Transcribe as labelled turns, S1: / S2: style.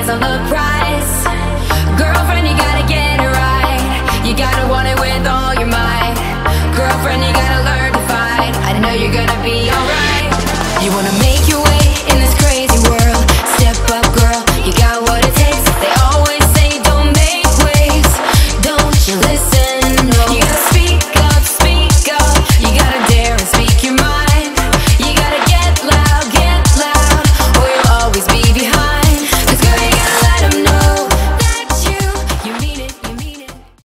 S1: eyes on the prize. Girlfriend, you gotta get it right. You gotta want it with all your might. Girlfriend, you gotta learn to fight. I know you're gonna be alright.